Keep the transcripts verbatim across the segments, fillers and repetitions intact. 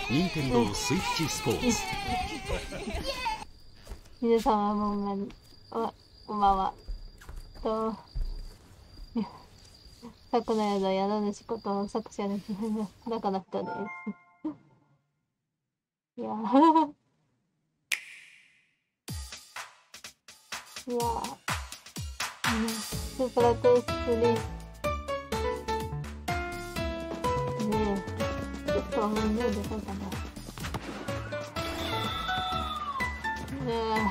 任天堂スイッチスポーツ。 皆様こんばんは。こんばんは。と、作の宿宿主こと作者の中の人です。いやー。いやー。スープラトゥースリー。ねえ。ちょっと面白いでそうかな。ね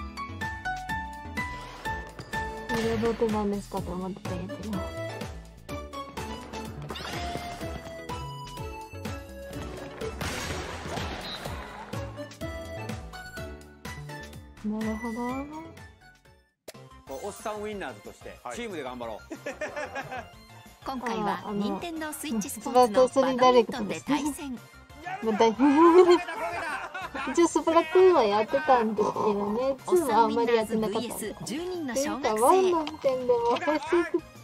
え。これどうってなんですかと思ってたんやけど。なるほど。 おっさんウィンナーズとしてチームで頑張ろう。 今回は任天堂スイッチスポーツのバドミントンで対戦。 一応スプラトゥーンはやってたんですけどね、ツーはあんまりやってなかったんです。 ブイエスじゅうにんのっていうか小学ワンの生。 時点でもフェス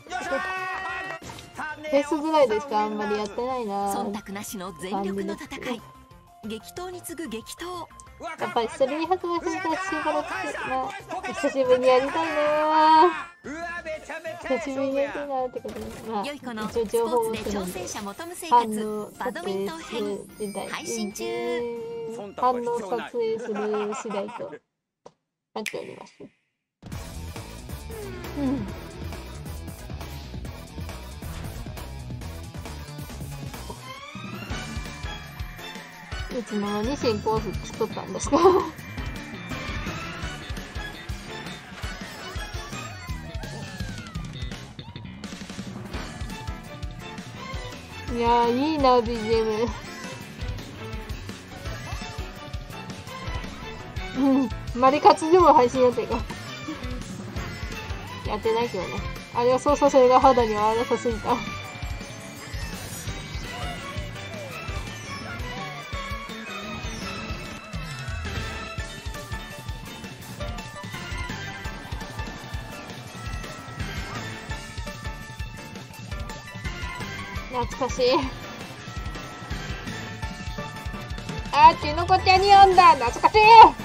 フェスぐらいでしかあんまりやってないな。 忖度なしの全力の戦い。激闘に次ぐ激闘。 やっぱりそれに発売されたしばらくな、久しぶりにやりたいな。久しぶりにやりたいなってことで、まあ良い子の一応スポ情報をーツで挑するんで、 戦者求む生反活応バドミントン編時代配信中。 反応撮影する次第となっております。うん。いつもに新コース作ったんですか？いやー、いいな ビージーエム。うん、マリカツでも配信予定がやってないけどね。あれは操作性が肌には荒さすぎた。懐かしい。あー、キノコちゃんに読んだ。懐かしい。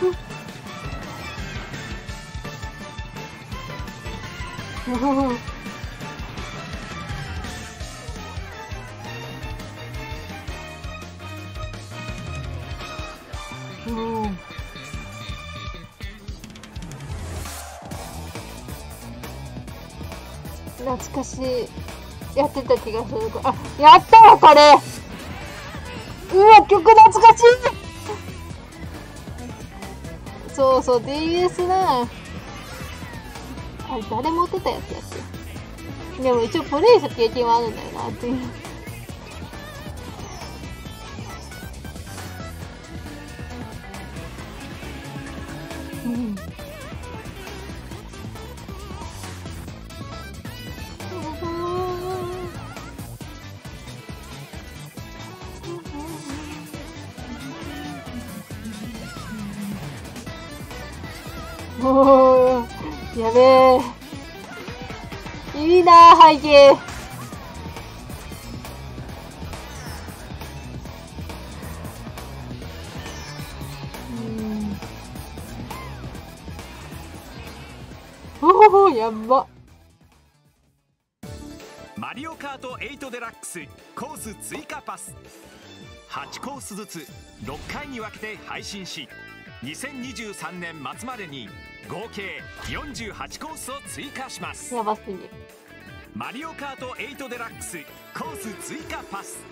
うん。懐かしい。やってた気がする。あ、やったわこれ。うわ、曲懐かしい。そうそう、 ディーエス な。あれ誰持ってたやつやつ。でも一応プレイした経験はあるんだよなっていう。うん。おー、やべえ。いいなー、背景。うん。おー、やっば。 マリオカートエイトデラックスコース追加パスはちコースずつろっかいに分けて配信し、にせんにじゅうさんねん末までに合計よんじゅうはちコースを追加します。 やばすぎる。 マリオカートエイトデラックスコース追加パス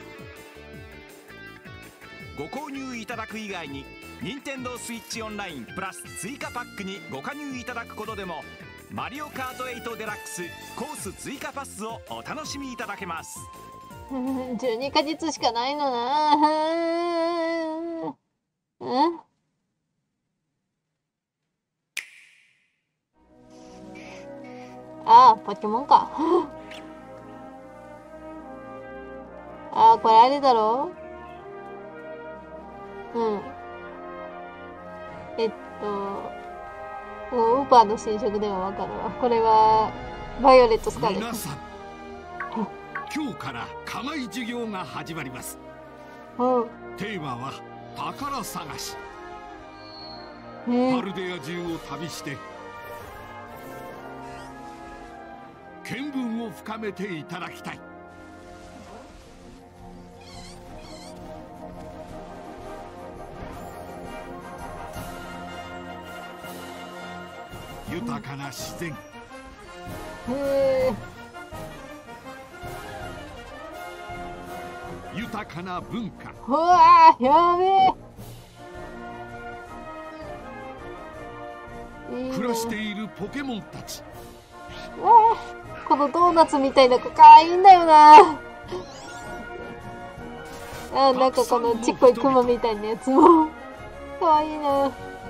ご購入いただく以外に任天堂スイッチオンラインプラス追加パックにご加入いただくことでもマリオカートエイトデラックスコース追加パスをお楽しみいただけます。 じゅうにかげつしかないのな。うん。ああ、ポケモンか。ああ、これあれだろう。うん。えっと、ウーパーの新色ではわかるわ。これは、バイオレットスカーレット。 皆さん、今日から課外授業が始まります。 テーマは宝探し。 えー、 パルデア中を旅して見聞を深めていただきたい。豊かな自然、 へー、 豊かな文化、 うわー、やべえ。いいね。 暮らしているポケモンたち。 うわー、このドーナツみたいな子かわいいんだよな。あ、なんかこのちっこいクマみたいなやつもかわいいな。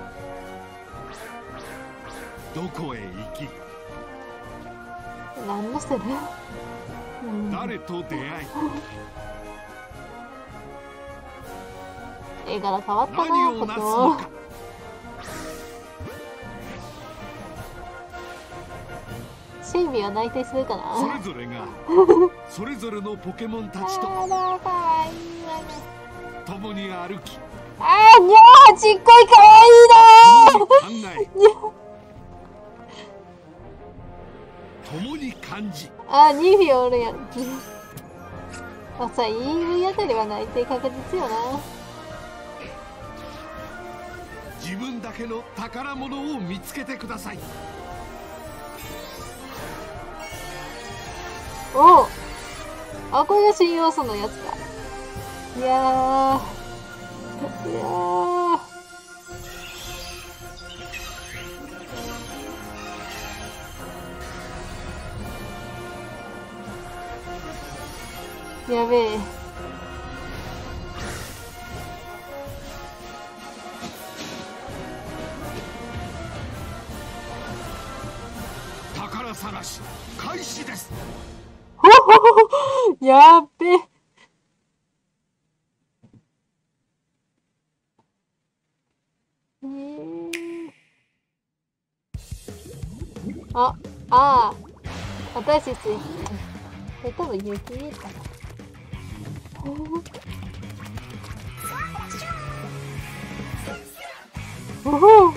どこへ行き、 何のしてる、うん、 誰と出会い、 絵柄変わったな。 何をなすのか。 シェイミーは内定するかな。 それぞれがそれぞれのポケモンたちとあら、かわいいわね。 共に歩き、 あー、にゃー、ちっこいかわいいなー。 共に考え、共に感じ。 あー、ニフィおるやん。まあさ、イーブイ あたりは内定確実よな。 自分だけの宝物を見つけてください。 おお、あ、これが新要素のやつか。いやー、いやー、やべえ。 宝探し開始です。 ほほほほ、やっべ。えー、あ、ああ、私たち、これ多分雪かな。おほ。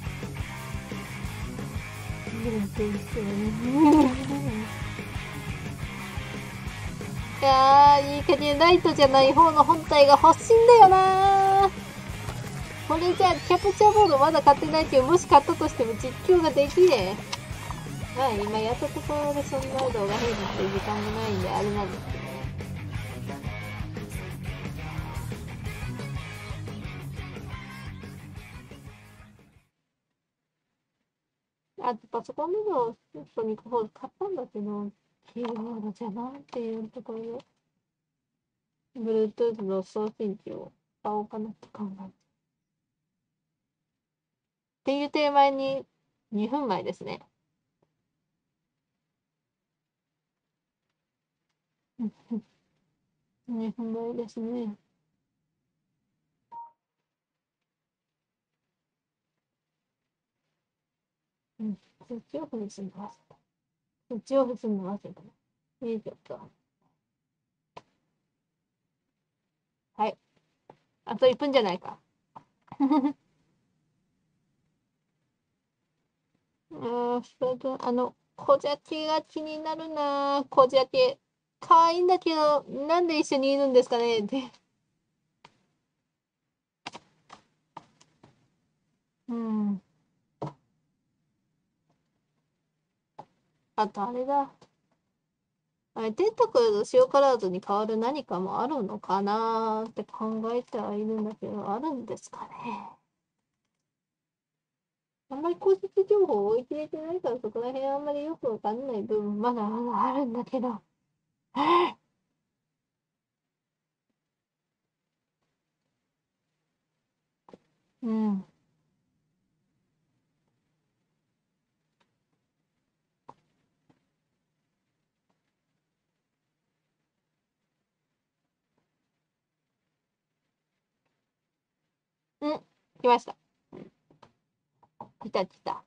いやー、いい加減ライトじゃない方の本体が欲しいんだよなー。これじゃキャプチャーボードまだ買ってないけど、もし買ったとしても実況ができねえ。まあ今やったところでそんな動画編集っていう時間もないんであれなんですけどね。あとパソコンでもソニックフォーズ買ったんだけど、キーボードじゃなっていうところで、Bluetooth の送信機を買おうかなって考えて。っていうテーマににふんまえですね。にふんまえですね。うん、そっちをオフにするの忘れた。そっちをオフするの忘れたね。いいちょっと。はい。あといっぷんじゃないか。うん、それと、あの、小鮭が気になるな。小鮭。可愛いんだけど、なんで一緒にいるんですかねって。うん。あとあれだ。あれ、テンタクルと塩カラーズに変わる何かもあるのかなーって考えてはいるんだけど、あるんですかね。あんまり公式情報を追い切れてないから、そこら辺あんまりよくわかんない部分まだまだあるんだけど。うん。うん、来ました。来た来た。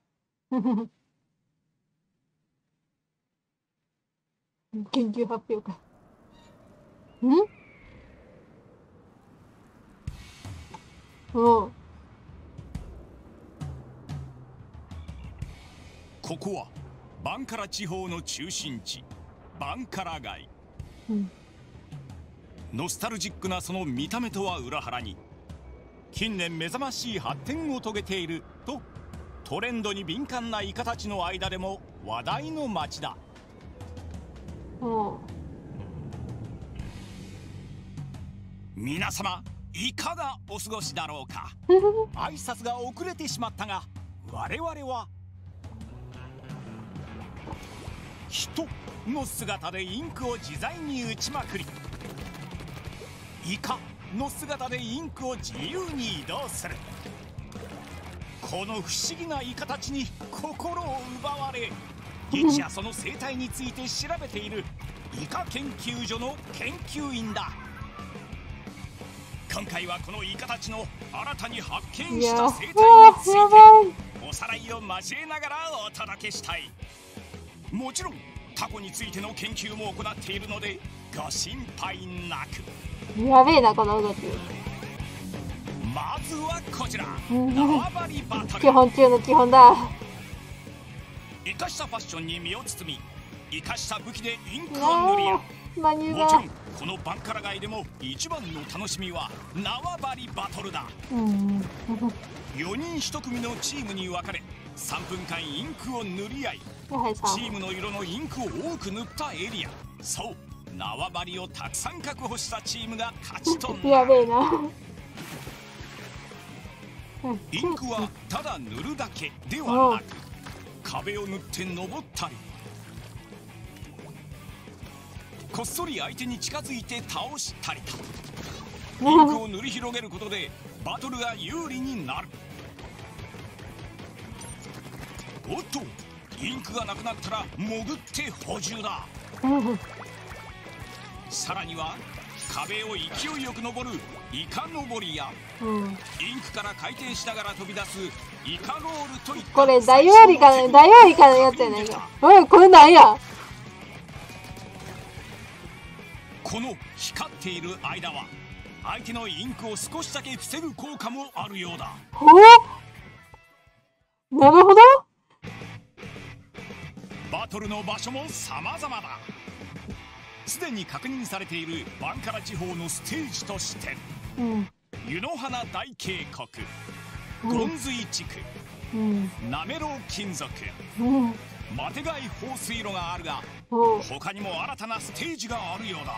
緊急発表会。んうん。 ここはバンカラ地方の中心地、バンカラ街。 うん、 ノスタルジックなその見た目とは裏腹に、近年目覚ましい発展を遂げているとトレンドに敏感なイカたちの間でも話題の街だ。 うん、 皆様いかがお過ごしだろうか。挨拶が遅れてしまったが、我々は人の姿でインクを自在に打ちまくり、イカの姿でインクを自由に移動する。この不思議なイカたちに心を奪われ、日夜その生態について調べているイカ研究所の研究員だ。今回はこのイカたちの新たに発見した生態についておさらいを交えながらお届けしたい。もちろんタコについての研究も行っているのでご心配なく。 やべえなこの動き。 まずはこちら、縄張りバトル。 基本中の基本だ。 生かしたファッションに身を包み、生かした武器でインクを塗り合う。 マニューもちろんこのバンカラ街でも一番の楽しみは縄張りバトルだ。 うん、 よにんひと組のチームに分かれさんぷんかんインクを塗り合い、チームの色のインクを多く塗ったエリア、そう縄張りをたくさん確保したチームが勝ちとなる。 やべえな。 インクはただ塗るだけではなく、壁を塗って登ったり、こっそり相手に近づいて倒したりと、インクを塗り広げることでバトルが有利になる。おっと、インクがなくなったら潜って補充だ。さらには壁を勢いよく登るイカ登りや、うん、インクから回転しながら飛び出すイカロールといった、 これダイオウイカのダイオウイカのやつやないか。おい、これなんや。 この光っている間は相手のインクを少しだけ防ぐ効果もあるようだ。 ほう、なるほど。 バトルの場所も様々だ。すでに確認されているバンカラ地方のステージとして、うん、湯の花大渓谷、ゴンズイ地区、うん、なめろう金属、うん、マテガイ放水路があるが、うん、他にも新たなステージがあるようだ。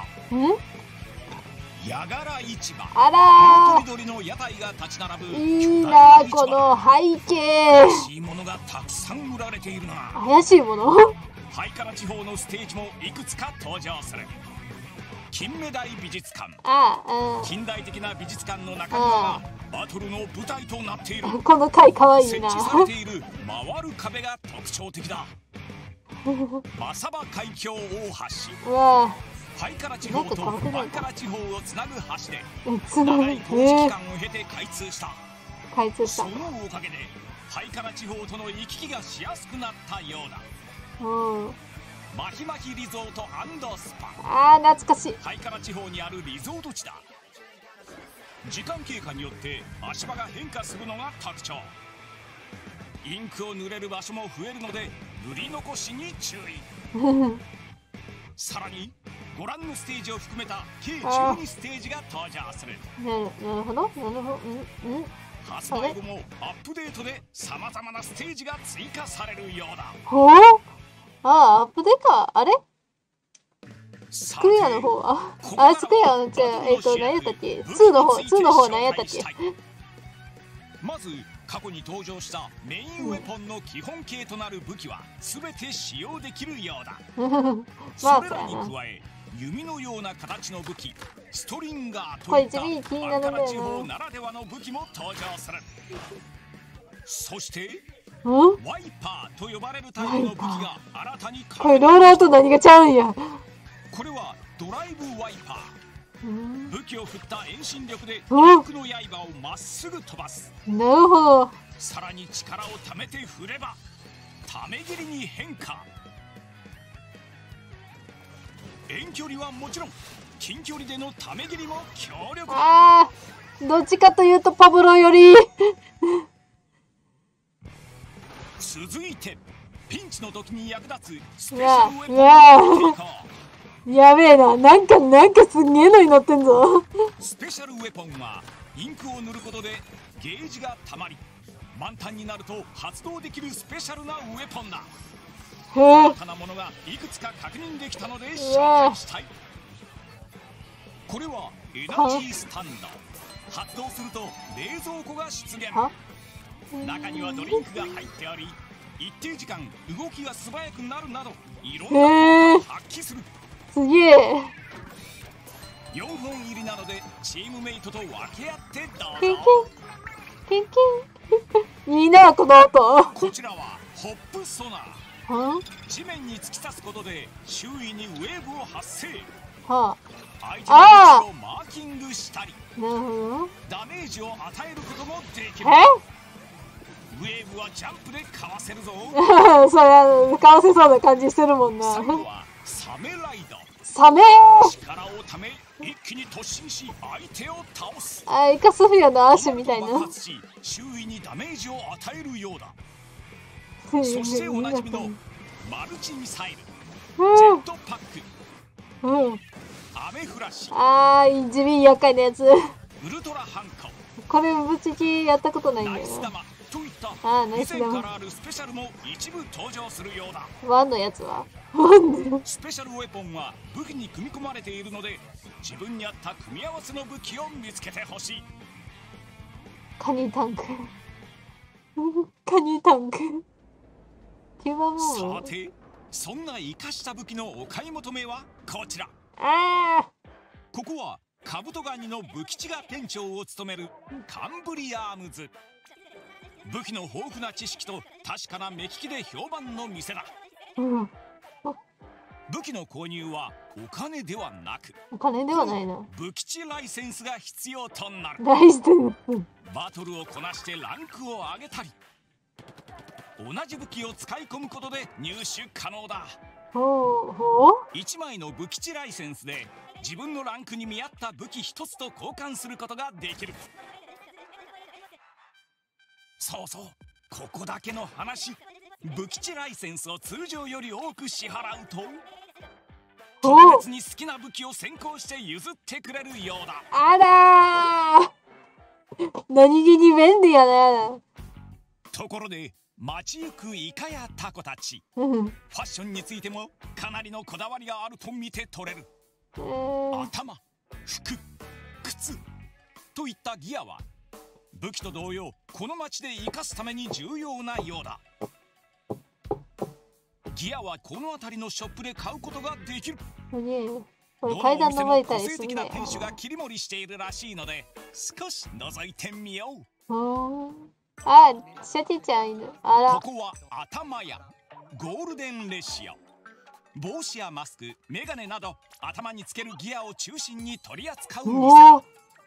ヤガラ市場、 あらー、 色とりどりの屋台が立ち並ぶいいなー、この背景。 怪しいものがたくさん売られているな。 怪しいもの。 ハイカラ地方のステージもいくつか登場する。金目鯛美術館、 ああ、 近代的な美術館の中庭がバトルの舞台となっている。 この回かわいいな。 設置されている回る壁が特徴的だ。マサバ海峡大橋、うわ、ハイカラ地方とバンカラ地方をつなぐ橋で長い工事期間を経て開通した。 開通した。 そのおかげでハイカラ地方との行き来がしやすくなったようだ。 うん、 マヒマヒリゾート&スパ、 ああ懐かしい。 ハイカラ地方にあるリゾート地だ。時間経過によって足場が変化するのが特徴。インクを塗れる場所も増えるので塗り残しに注意。さらにご覧のステージを含めた計じゅうにステージが登場する。 なるなるほど、なるほど。うんうん。 発売後もアップデートでさまざまなステージが追加されるようだ。 ほう、ああ、アップデか。あれスクエアの方はあ、スクエアの、じゃあ、えっと、何やったっけ ?ツー の方、ツーの方何やったっけ。 まず、過去に登場したメインウェポンの基本形となる武器は全て使用できるようだ。それらに加え、弓のような形の武器、ストリンガーといったバンカラ地方ならではの武器も登場する。そして、ワイパーと呼ばれるタイプの武器が新たに加入。 これローラーと何がちゃうんや。 これはドライブワイパー。武器を振った遠心力でインクの刃をまっすぐ飛ばす。 なるほど。 さらに力をためて振ればため切りに変化。遠距離はもちろん近距離でのため切りも強力だ。 どっちかというとパブロより。 続いてピンチの時に役立つスペうわシャルウェポンうわを提供。 やべえな。なんか、なんかすんげえのになってんぞ。 スペシャルウェポンはインクを塗ることでゲージがたまり、満タンになると発動できるスペシャルなウェポンだ。 へえ。 新たなものがいくつか確認できたので紹介したい。これはエナジースタンド。発動すると冷蔵庫が出現。 は中にはドリンクが入っており、一定時間動きが素早くなるなどいろんな効果を発揮する。 すげえ。 よんほん入りなのでチームメイトと分け合ってどキンうぞ。 キン。キンキン。いいな、この音。 こちらはホップソナー。 は地面に突き刺すことで周囲にウェーブを発生。 は相手の位置をマーキングしたりあ、なるほダメージを与えることもできる。 ど。 ウェーブはジャンプでかわせるぞ。 えそりゃ、かわせそうな感じしてるもんな。 最後はサメライド。 サメ力をため一気に突進し相手を倒す。 あ、イカスフィアの足みたいな。 爆発し周囲にダメージを与えるようだ。そしておなじみのマルチミサイル、ジェットパック、 うん。うん。 アメフラシ、 あー、地味厄介なやつ。 ウルトラハンコ、 これ、ぶちきやったことないんだよな。 ナイス玉といったあーナイス玉以前からあるスペシャルも一部登場するようだ。 ワンのやつはスペシャルウェポンは武器に組み込まれているので、自分に合った組み合わせの武器を見つけてほしい。 カニタンク。カニタンク。キューバモーさて、そんな活かした武器のお買い求めはこちら。 あここはカブトガニの武吉が店長を務めるカンブリアームズ。武器の豊富な知識と確かな目利きで評判の店だ。 ー、うん。 武器の購入はお金ではなく、 お金ではないな。 武吉ライセンスが必要となる。 大事です。 バトルをこなしてランクを上げたり、同じ武器を使い込むことで入手可能だ。 ほうほう。 いちまいの武吉ライセンスで自分のランクに見合った武器ひとつと交換することができる。そうそう、ここだけの話。武吉ライセンスを通常より多く支払うと特別に好きな武器を先行して譲ってくれるようだ。 あらー、何気に便利やな。 ところで街行くイカやタコたち、 うん。 ファッションについてもかなりのこだわりがあると見て取れる。 えー、 頭、服、靴といったギアは武器と同様この街で生かすために重要なようだ。ギアはこの辺りのショップで買うことができる。 すげえ。これどの階段お店も登れたり個性的なすんだよ。 店主が切り盛りしているらしいので少し覗いてみよう。 ほー。あ、シャチちゃんいる。あら。 ここは頭屋ゴールデンレシオ。帽子やマスク、メガネなど頭につけるギアを中心に取り扱う店おだ。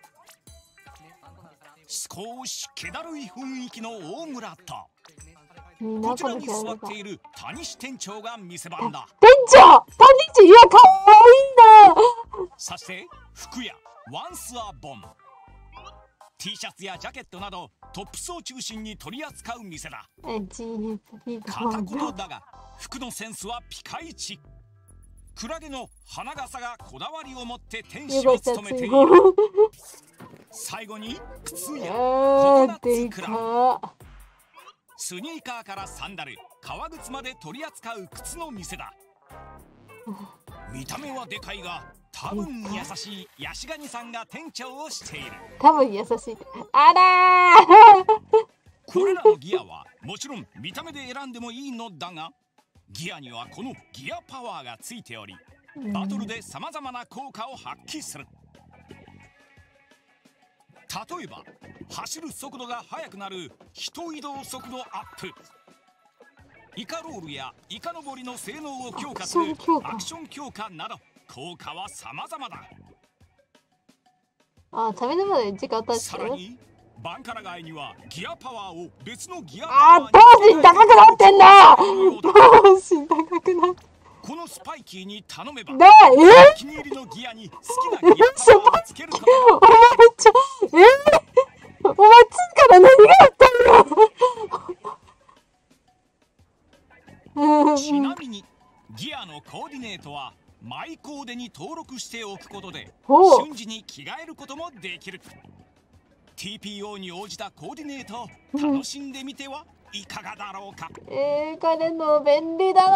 少し気だるい雰囲気の大村といいな、 こちらにこのキャラが。 座っている谷西店長が店番だ。 店長、タニチ、いや、かわいいんだ。 そして服屋ワンスアボン、 T シャツやジャケットなどトップスを中心に取り扱う店だ。 え、チーズ、いいかも片言だが服のセンスはピカイチ。クラゲの花笠がこだわりを持って店主を務めている。最後に靴やココナッツクラブ、スニーカーからサンダル、革靴まで取り扱う靴の店だ。見た目はでかいが多分優しいヤシガニさんが店長をしている。 多分優しい。あらーこれらのギアはもちろん見た目で選んでもいいのだが、ギアにはこのギアパワーがついておりバトルでさまざまな効果を発揮する。例えば走る速度が速くなる人移動速度アップ、イカロールやイカ登りの性能を強化するアクション強化など効果は様々だ。 あ、食べるまで時間経ってる。 さらにバンカラ街にはギアパワーを別のギアパあー、 ワー当時高くなってんだ。当時高くなって。 このスパイキーに頼めばだ、えお気に入りのギアに好きなギアパワーをつけることがお前めっちゃ、えことでほう瞬時に着替えることもできる。 ティーピーオー に応じたコーディネートを楽しんでみてはいかがだろうか。 えー、彼の便利だな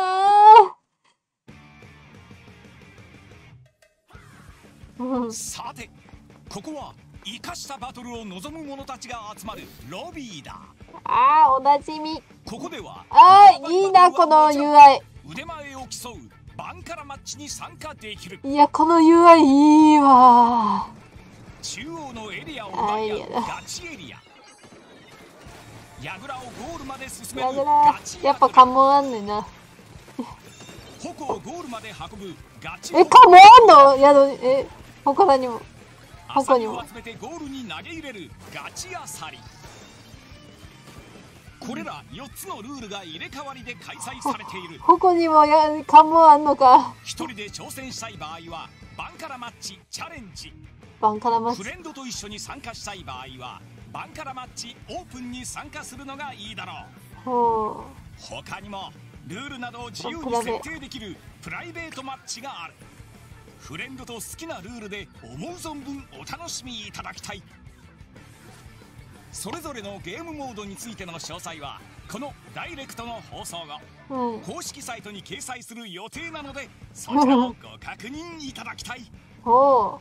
ー。うん、 さてここは生かしたバトルを望む者たちが集まるロビーだ。 あー、おなじみ。 ここではあー、いいな、この ユーアイ。 腕前を競うバンカラマッチに参加できる。 いや、この ユーアイ いいわ中央のエリアを奪い合うあエリアだガチエリア。櫓をゴールまで進めるやぐらガチやっぱ関門あんねんな。 矛をゴールまで運ぶガチえ、関門あんのやど、え、他にも。 アサリ他にもを集めてゴールに投げ入れるガチアサリ。これらよっつのルールが入れ替わりで開催されている。 他にもや関門あんのか。 一人で挑戦したい場合はバンカラマッチチャレンジ。 バンカラマッチ。 フレンドと一緒に参加したい場合はバンカラマッチオープンに参加するのがいいだろう。 ほ他にもルールなどを自由に設定できるプライベートマッチがある。フレンドと好きなルールで思う存分お楽しみいただきたい。それぞれのゲームモードについての詳細はこのダイレクトの放送後、 う。うん。 公式サイトに掲載する予定なのでそちらをご確認いただきたい。 ほ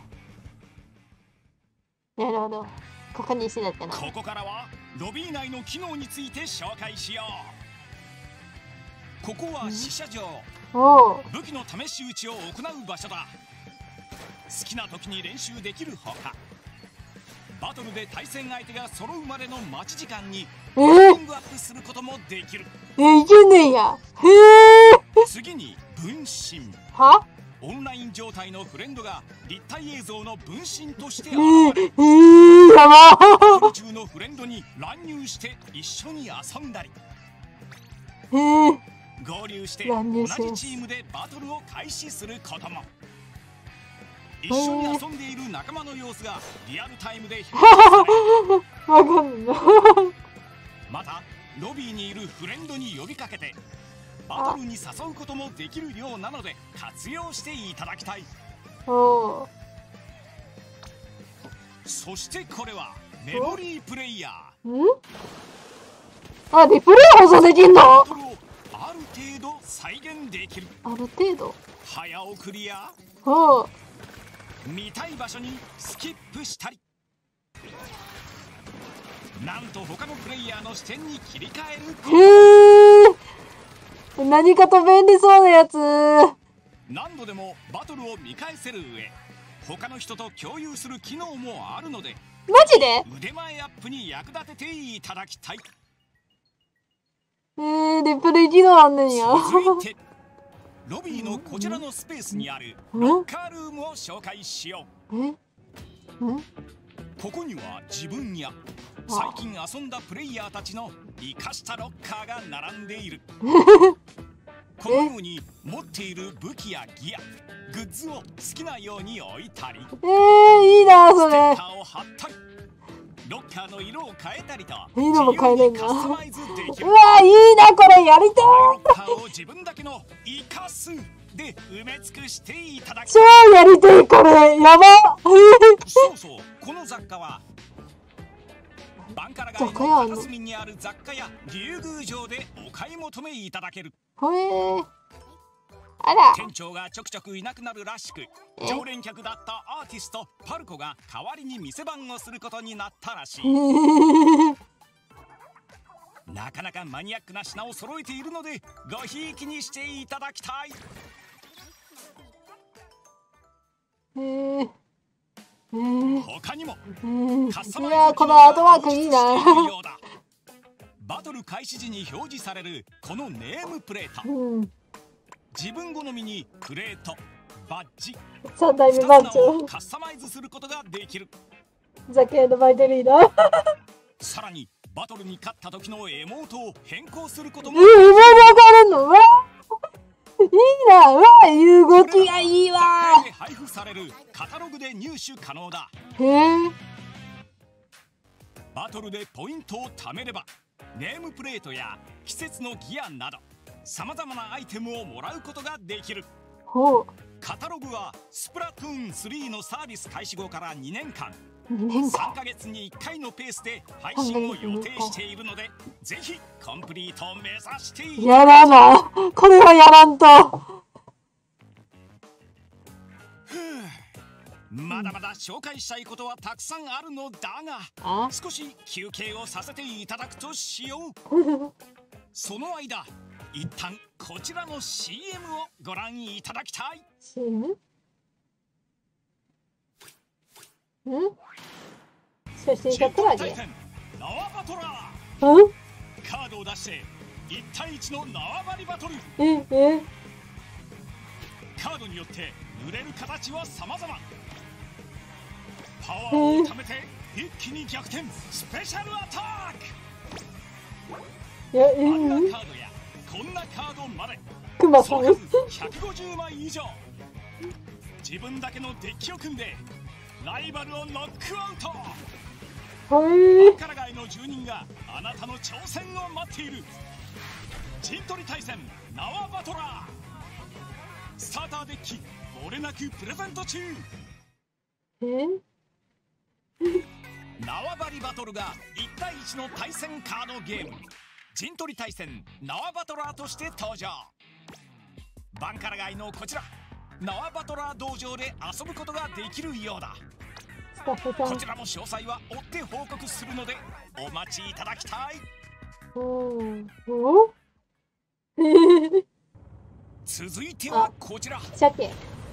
う。なるほど。確認してたっけな。 ここからはロビー内の機能について紹介しよう。ここは試射場。 おう。 武器の試し撃ちを行う場所だ。好きな時に練習できるほかバトルで対戦相手が揃うまでの待ち時間にえウォーミングアップすることもできる。 え、いけねえや。へえ。 次に分身。 はオンライン状態のフレンドが立体映像の分身として現えー、 れえー、やばバトル中のフレンドに乱入して一緒に遊んだりえー、 合流して乱同入しますじチームでバトルを開始することも。一緒に遊んでいる仲間の様子がリアルタイムで表示される。 わかんない。 またロビーにいるフレンドに呼びかけてバトルに誘うこともできるようなので活用していただきたい。 おう。 そしてこれはメモリープレイヤー。 んあ、リプレイ放送できんの？ バトルをある程度再現できる。 ある程度。 早送りやほう。 見たい場所にスキップしたり、なんと他のプレイヤーの視点に切り替える。 へえ。何かと便利そうなやつ。 何度でもバトルを見返せる上他の人と共有する機能もあるのでマジで？ 腕前アップに役立てていただきたい。 えー、リプレイ機能あんねんや。 続いてロビーのこちらのスペースにあるロッカールームを紹介しよう。 え？ん？ ここには自分や最近遊んだプレイヤーたちの生かしたロッカーが並んでいる。このように持っている武器やギア、グッズを好きなように置いたり、 えー、いいなそれ。 ステッカーを貼ったり、ロッカーの色を変えたりと色も変えれんな。 自由にカスタマイズできる。 うわ、いいなこれ、やりたロッい。 カーを自分だけの生かすで埋め尽くしていただき超やりたいこれ、やば。 そうそう、この雑貨はバンカラ街の雑貨屋あんの？ 片隅にある雑貨や竜宮城でお買い求めいただける。 へえ。あら。 店長がちょくちょくいなくなるらしく、 え常連客だったアーティストパルコが代わりに店番をすることになったらしい。なかなかマニアックな品を揃えているのでごひいきにしていただきたい。 へえ。えー、 他にもえー、 カスタマイズいや、このアートワークいいな。 バトル開始時に表示されるこのネームプレート、 うん、 自分好みにプレート、バッジ、 三代目番ふたつ名を長カスタマイズすることができる。 ザケのバイトリーダー。 さらにバトルに勝った時のエモートを変更することえー、 もエモート変わるの？うわいいな。うわ、動きがいいわ。 雑貨で配布されるカタログで入手可能だ。 へえ。 バトルでポイントを貯めればネームプレートや季節のギアなどさまざまなアイテムをもらうことができる。 ほう。 カタログはスプラトゥーンスリーのサービス開始後からにねんかんにねんかんさんかげつにいっかいのペースで配信を予定しているので、ぜひコンプリートを目指していやらな。これはやらんと。 まだまだ紹介したいことはたくさんあるのだあが、少し休憩をさせていただくとしよう。その間、一旦こちらの シーエム をご覧いただきたい。 シーエム？ ん？初心者クラゲ？ 縄バトラー。うん？ カードを出していち対いちの縄張りバトル。 ええ。 カードによって揺れる形は様々。パワーを貯めて一気に逆転、スペシャルアタック。 いや、えあんなー、 カードやこんなカードまで、 クマさん。 その数ひゃくごじゅうまい以上。自分だけのデッキを組んでライバルをノックアウト。 はい。 バンカラ街の住人があなたの挑戦を待っている。陣取り対戦縄バトラー。スターターデッキ漏れなくプレゼント中。 え？ 縄張りバトルがいち対いちの対戦カードゲーム、陣取り対戦縄バトラーとして登場。バンカラ街のこちら縄バトラー道場で遊ぶことができるようだ。 スタッフさん。 こちらも詳細は追って報告するのでお待ちいただきたい。 うん。お？ 続いてはこちら。 鮭。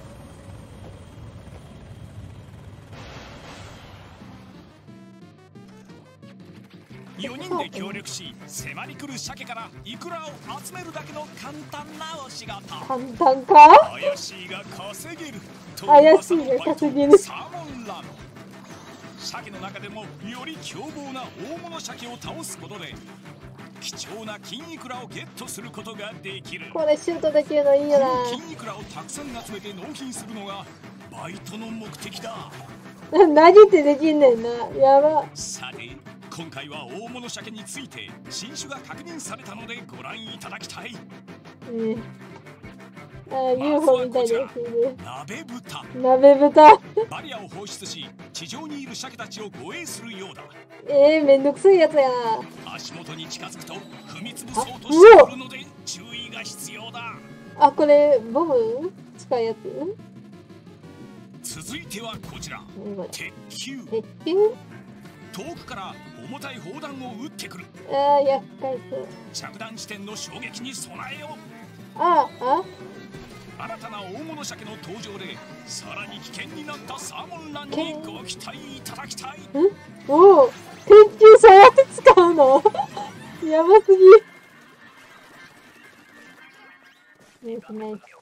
よにんで協力し迫り来る鮭からイクラを集めるだけの簡単なお仕事。 簡単か？ 怪しいが稼げると怪しいが稼げる。 サーモンラム。鮭の中でもより凶暴な大物鮭を倒すことで貴重な金イクラをゲットすることができる。 これシュートできるのいいよな。 この金イクラをたくさん集めて納品するのがバイトの目的だ。 投げてできんねんな。やば。 さて今回は大物鮭について新種が確認されたのでご覧いただきたい。 えー、あー、ユーフォー みたいですね。 鍋豚。 鍋豚。 バリアを放出し地上にいる鮭たちを護衛するようだ。 えー、めんどくさいやつやな。 足元に近づくと踏みつぶそうとしてくるので注意が必要だ。 あ、これボム使うやつ。続いてはこちら。鉄球。 鉄球？ 遠くから重たい砲弾を撃ってくる。 ああ、厄介そう。 着弾地点の衝撃に備えよう。 ああ、 新たな大物鮭の登場でさらに危険になったサーモンランにご期待いただきたい。 ん？おお、鉄球そうやって使うの？やばすぎ。ナイスナイス。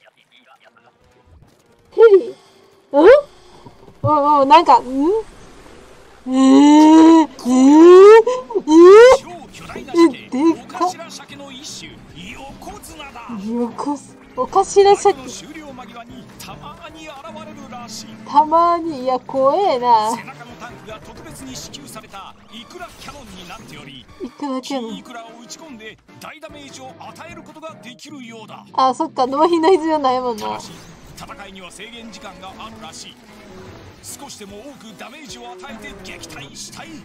ヘリ？うん？おお、なんか、ん？えー、えー、えー、 超巨大な鮭、 でオカシラ鮭の一種、横綱だ。 横綱、おかしら鮭。 終了間際にたまに現れるらしい。 たまに、いや、怖えな。 背中のタンクが特別に支給されたイクラキャノンになっており、 いくらキャノン。 金イクラを打ち込んで大ダメージを与えることができるようだ。 あ、そっか、納品の必要ないもんな。 ただし、戦いには制限時間があるらしい。少しでも多くダメージを与えて撃退したい。 ん？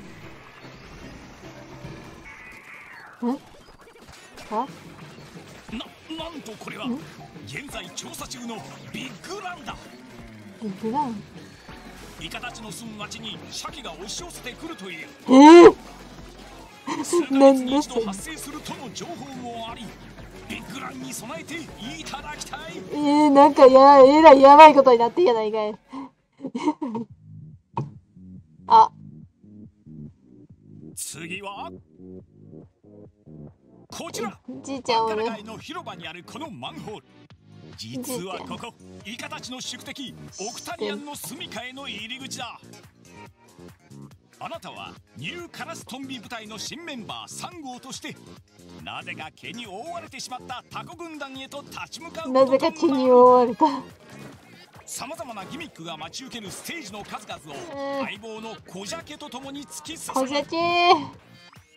あ？ な、なんとこれは現在調査中のビッグランだ。 ビッグラン？ イカたちの住む町に鮭が押し寄せてくるという。 えー、 数ヶ月に一度発生するとの情報もあり、ビッグランに備えていただきたい。 えー、なんかや、えらいやばいことになってんやないかい。あ、 次はこちら。 じいちゃんおる。 バンカラ街の広場にあるこのマンホール。実はここイカたちの宿敵オクタリアンの住処への入り口だ。あなたはニューカラストンビ部隊の新メンバーさん号としてなぜか毛に覆われてしまったタコ軍団へと立ち向かうなぜか毛に覆われた。 さまざまなギミックが待ち受けるステージの数々を相棒のコジャケとともに突き進む。 コジャケ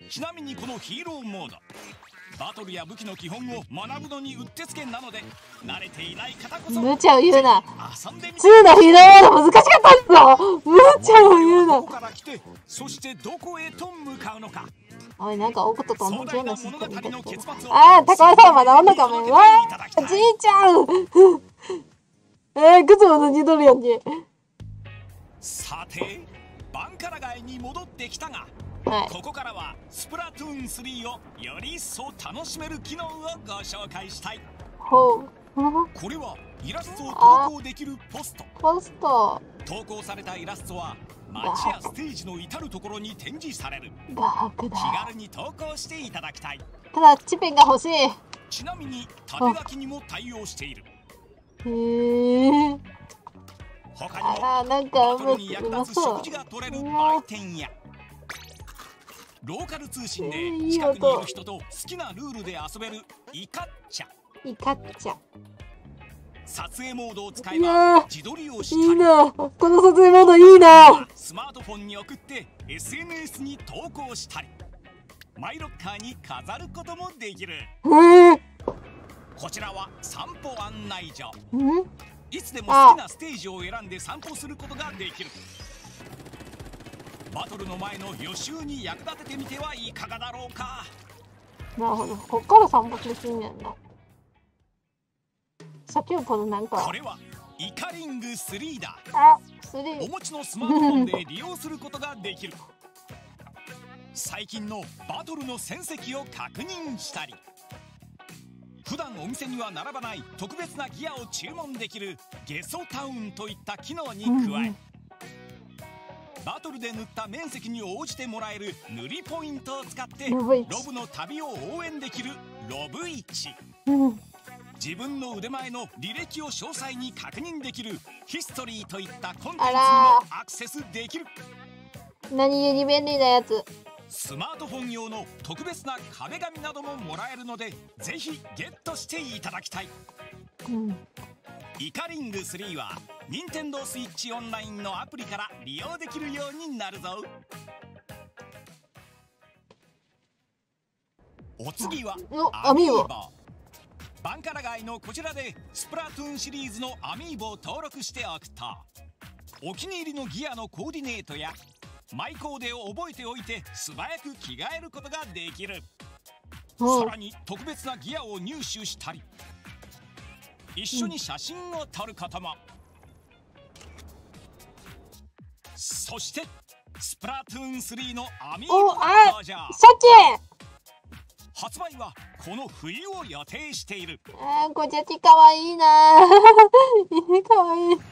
ちなみにこのヒーローモード、バトルや武器の基本を学ぶのにうってつけなので、慣れていない方こそ無茶を言うな。 遊んでみて。 ツーのヒーローモード難しかったんぞ。無茶を言うな。 どこから来て、そしてどこへと向かうのか。 おい、なんかオクトと同じようなシステムだけど。 あああ、高尾さんまだおんのかも。わあ、じいちゃん。えー、靴も脱ぎ取るやんけ。 さて、バンカラ街に戻ってきたが、 はい、 ここからはスプラトゥーンスリーをより一層楽しめる機能をご紹介したい。 ほう。 これはイラストを投稿できるポスト。 ポスト。 投稿されたイラストは街やステージの至るところに展示される。 画伯だ。 気軽に投稿していただきたい。 ただチペンが欲しい。 ちなみに縦書きにも対応している。 へえ。 他にもあー、なんかバトルに役立つ食事が取れる売店やローカル通信で近くにいる人と好きなルールで遊べるイカッチャ。 イカッチャ。 撮影モードを使えば自撮りをしたり、 いいな、この撮影モードいいな。 スマートフォンに送って エスエヌエス に投稿したり、マイロッカーに飾ることもできる。 へえ。 こちらは散歩案内所。 ん？ いつでも好きなステージを選んで散歩することができる。バトルの前の予習に役立ててみてはいかがだろうか。 なるほど、こっから散歩するんやんな。先ほどなんかこれはイカリングスリーだ。 あ、スリー。 お持ちのスマートフォンで利用することができる。最近のバトルの戦績を確認したり、普段お店には並ばない特別なギアを注文できるゲソタウンといった機能に加え、うんうん、バトルで塗った面積に応じてもらえる塗りポイントを使ってロブの旅を応援できるロブ市、うん、自分の腕前の履歴を詳細に確認できるヒストリーといったコンテンツにもアクセスできる。 何気に便利なやつ。 スマートフォン用の特別な壁紙などももらえるので、ぜひゲットしていただきたい。うん、イカリングスリーは任天堂スイッチオンラインのアプリから利用できるようになるぞ。お次はアミーボ。バンカラ街のこちらでスプラトゥーンシリーズのアミーボを登録しておくと、お気に入りのギアのコーディネートやマイコーデを覚えておいて素早く着替えることができる。さらに特別なギアを入手したり、一緒に写真を撮ることも。そしてスプラトゥーンスリーのアミーボが登場。発売はこの冬を予定している。 あー、こちゃちかわいいなかわいい。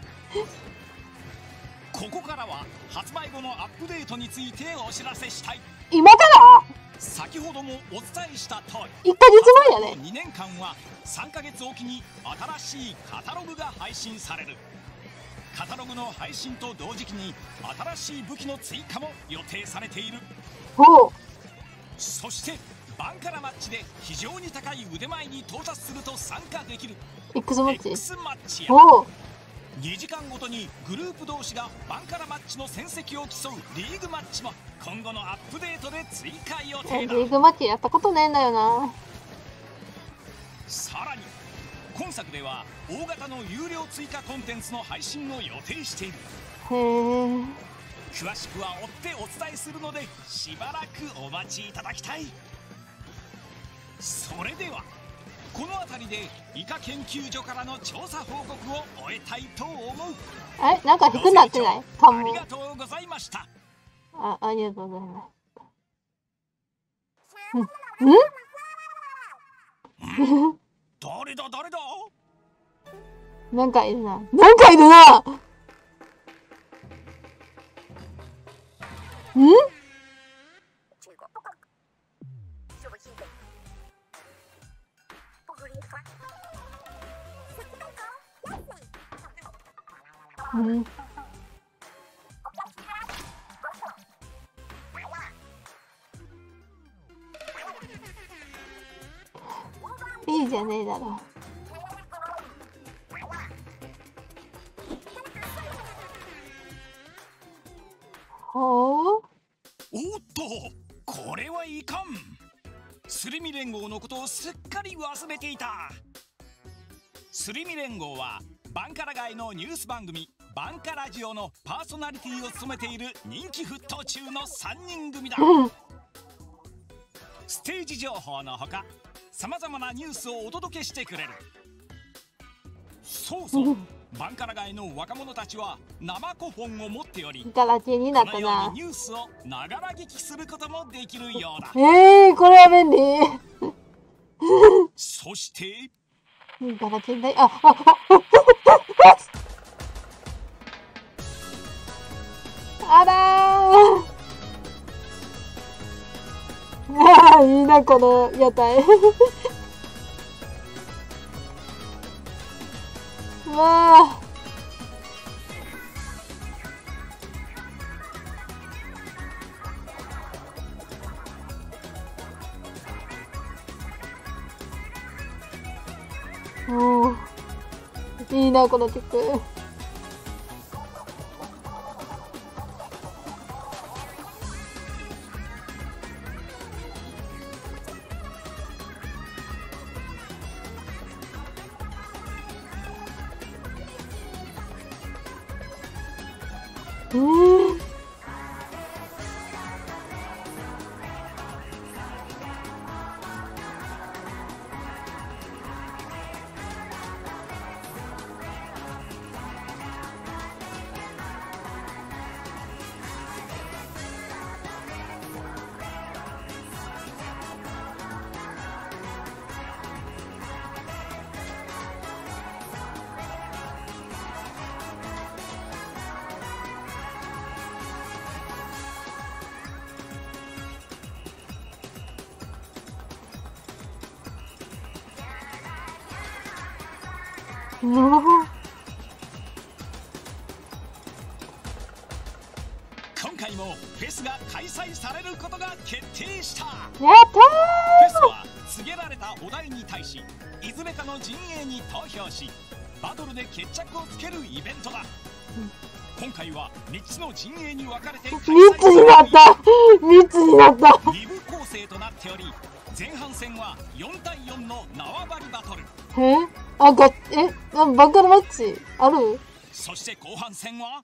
ここからは発売後のアップデートについてお知らせしたい。 今から？ 先ほどもお伝えした通り、いっかげつまえやね。 にねんかんはさんかげつおきに新しいカタログが配信される。カタログの配信と同時期に新しい武器の追加も予定されている。 ほう。 そしてバンカラマッチで非常に高い腕前に到達すると参加できる X マッチ。 X マッチやほう。 にじかんごとにグループ同士がバンカラマッチの戦績を競うリーグマッチも今後のアップデートで追加予定だ。 リーグマッチやったことねえんだよな。 さらに今作では大型の有料追加コンテンツの配信を予定している。 へえ。 詳しくは追ってお伝えするのでしばらくお待ちいただきたい。それではこの辺りでイカ研究所からの調査報告を終えたいと思う。 え、なんか低くなってない？かも。 ありがとうございました。 あ、ありがとうございます。ん？ん？ 誰だ誰だ？ なんかいるな。なんかいるな。ん？うん、いいじゃねえだろ。ほう。 おっと、 これはいかん。スリミ連合のことをすっかり忘れていた。スリミ連合はバンカラ街のニュース番組バンカラジオのパーソナリティを務めている人気沸騰中のさんにん組だ。ステージ情報のほかさまざまなニュースをお届けしてくれる。そうそう、バンカラ街の若者たちは生古本を持っており、 ガラケーになったこのような。 にニュースをながら聞きすることもできるようだ。 えー、これは便利。 そしてガラケーだい、あ、あ、あ、あらー。ああ、いいな、この屋台。うわあ。おー、いいな、この曲。えー、おー、 今回もフェスが開催されることが決定した。 やったフェスは告げられたお題に対しいずれかの陣営に投票しバトルで決着をつけるイベントだ。今回はみっつの陣営に分かれて開催さー、みっつになった。みっつになった。 に部構成となっており、前半戦はよんたいよんの縄張りバトル、 え、あ、が、え、あ、バンカラマッチある？ そして後半戦は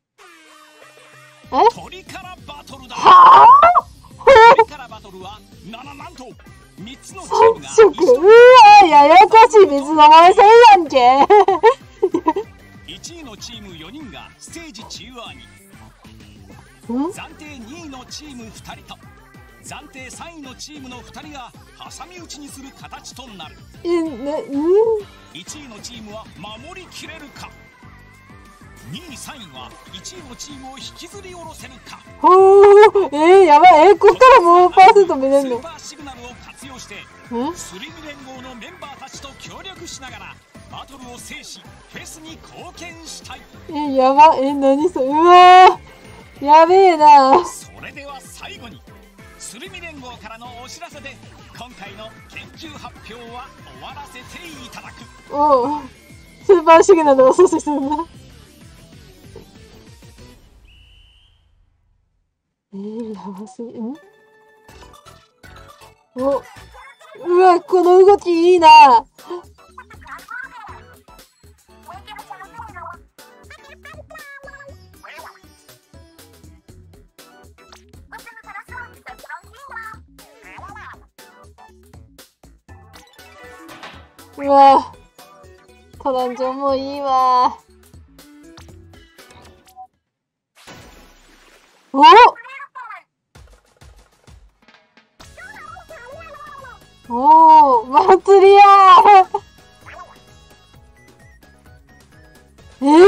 え？ 鳥からバトルだ。 はぁ？ 鳥からバトルはなななんとみっつのチームがさん色。うわー、ややこしい。水飲まれせんやんけ。 いちいのチームよにんがステージ中央に、 ん？ 暫定にいのチームふたりと暫定さんいのチームのふたりが挟み撃ちにする形となる。 え、ね、うん？ いちいのチームは守りきれるか、にいさんいはいちいのチームを引きずり下ろせるか。 ほー、えー、やばい。えー、こっからもうパーセント見れんの？ スーパーシグナルを活用してん？ スリム連合のメンバーたちと協力しながらバトルを制しフェスに貢献したい。 え、やば。え、何それ。うわー、やべえな。 それでは最後にスリミ連合からのお知らせで今回の研究発表は終わらせていただく。 おう、スーパーシグナルを阻止するな。えー、やばすぎ。ん？お、うわ、この動きいいな。うわ、トランジョンもいいわ。お、おー、祭りやー。えー、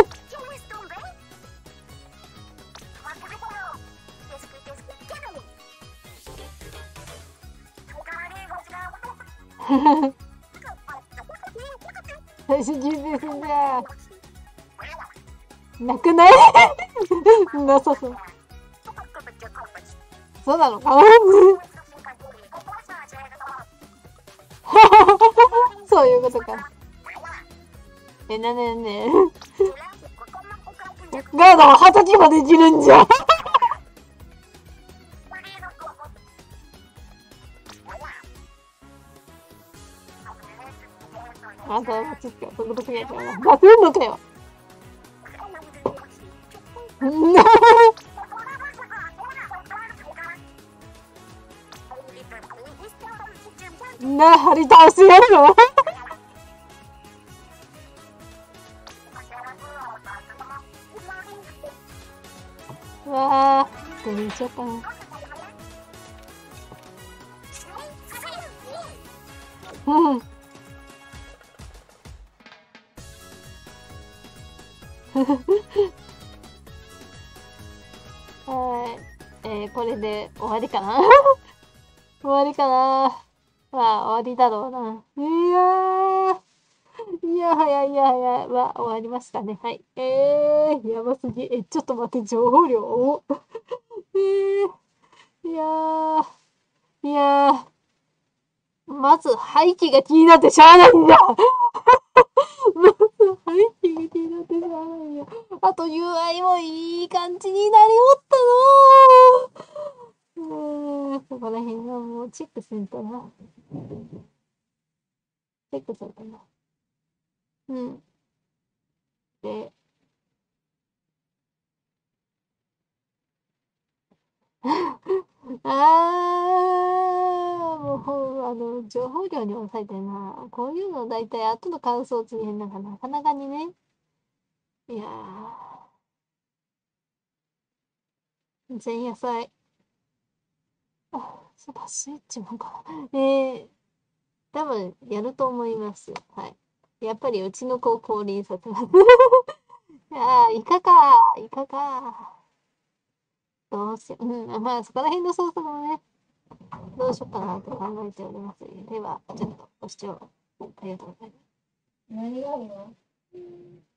最初準備すんだ。なくないなさそう。そうなのかな。そういうことか。え、なねねガードは二十歳まで生きるんじゃ。 あんたは知識はそこだけやからな。出せんのかよ。な、張り倒しやるのうわぁ、どれにしようかな。うん。はい。えー、これで終わりかな終わりかな。まあ、終わりだろうな。いやー。いや、早い、いや、早い。は、終わりましたね。はい。えー、やばすぎ。え、ちょっと待って、情報量。おえー、いやー。いやー。まず、背景が気になってしゃあないんだまず、背景が気になってしゃあないんだ。あと、ユーアイ もいい感じになりおったのー。うーん、そこら辺はもうチェックせんとな。チェックせんとな。うん。で、あー、もうほん、あの、情報量に抑えてな。こういうの大体後の感想を告げるのがなかなかにね。いやー、前夜祭。あ、そうだ、スイッチもか。えー、多分やると思います。はい。やっぱりうちの子を降臨させます。いやー、イカか、イカか。どうしよう。うん、まあそこら辺の操作もね、どうしようかなと考えております。では、ちょっとご視聴ありがとうございます。何があるの？